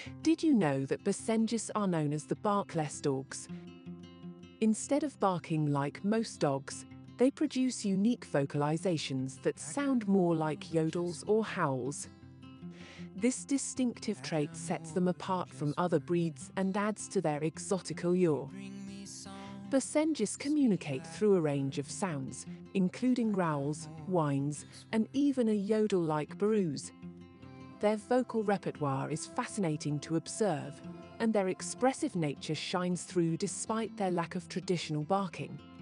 Did you know that Basenjis are known as the barkless dogs? Instead of barking like most dogs, they produce unique vocalizations that sound more like yodels or howls. This distinctive trait sets them apart from other breeds and adds to their exotic allure. Basenjis communicate through a range of sounds, including growls, whines, and even a yodel-like baroos. Their vocal repertoire is fascinating to observe, and their expressive nature shines through despite their lack of traditional barking.